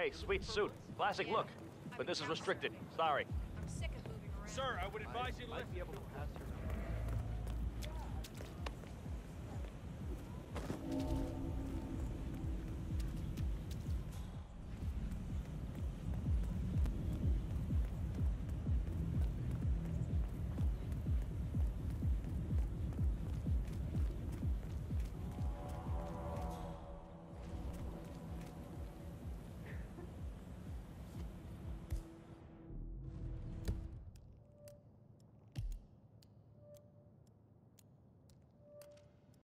Hey, sweet suit. Classic look. But this is restricted. Sorry. I'm sick of moving around. Sir, I would advise you to lift. Be able to pass through.